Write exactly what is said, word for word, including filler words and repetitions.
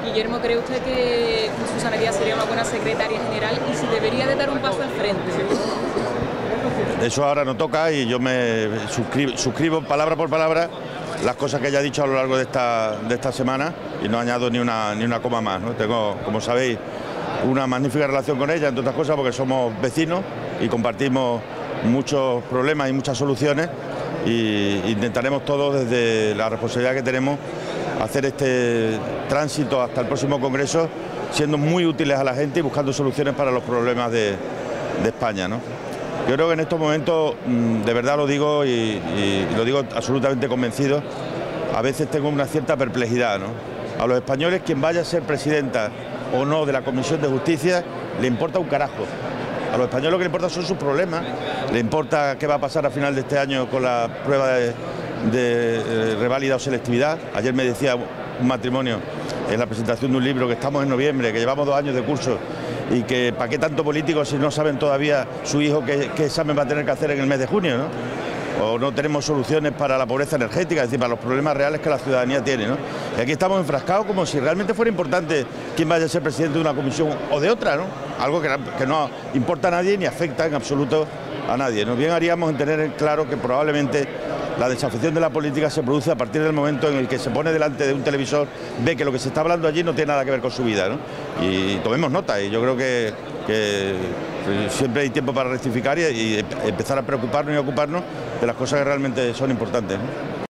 Guillermo, ¿cree usted que Susana Díaz sería una buena secretaria general y si debería de dar un paso al frente? Eso ahora no toca y yo me suscribo, suscribo palabra por palabra las cosas que ella ha dicho a lo largo de esta, de esta semana y no añado ni una, ni una coma más, ¿no? Tengo, como sabéis, una magnífica relación con ella, entre otras cosas porque somos vecinos y compartimos muchos problemas y muchas soluciones y intentaremos todos desde la responsabilidad que tenemos hacer este tránsito hasta el próximo Congreso siendo muy útiles a la gente y buscando soluciones para los problemas de, de España, ¿no? Yo creo que en estos momentos, de verdad lo digo y, y, y lo digo absolutamente convencido, a veces tengo una cierta perplejidad, ¿no? A los españoles quien vaya a ser presidenta o no de la Comisión de Justicia le importa un carajo. A los españoles lo que le importa son sus problemas, le importa qué va a pasar a final de este año con la prueba de, de reválida o selectividad. Ayer me decía un matrimonio en la presentación de un libro que estamos en noviembre, que llevamos dos años de curso y que para qué tanto político si no saben todavía su hijo qué, qué examen va a tener que hacer en el mes de junio, ¿no? O no tenemos soluciones para la pobreza energética, es decir, para los problemas reales que la ciudadanía tiene, ¿no? Y aquí estamos enfrascados como si realmente fuera importante quién vaya a ser presidente de una comisión o de otra, ¿no? Algo que, que no importa a nadie ni afecta en absoluto a nadie, ¿no? Bien haríamos en tener claro que probablemente la desafección de la política se produce a partir del momento en el que se pone delante de un televisor, ve que lo que se está hablando allí no tiene nada que ver con su vida, ¿no? Y tomemos nota, y yo creo que, que siempre hay tiempo para rectificar y, y empezar a preocuparnos y ocuparnos de las cosas que realmente son importantes, ¿no?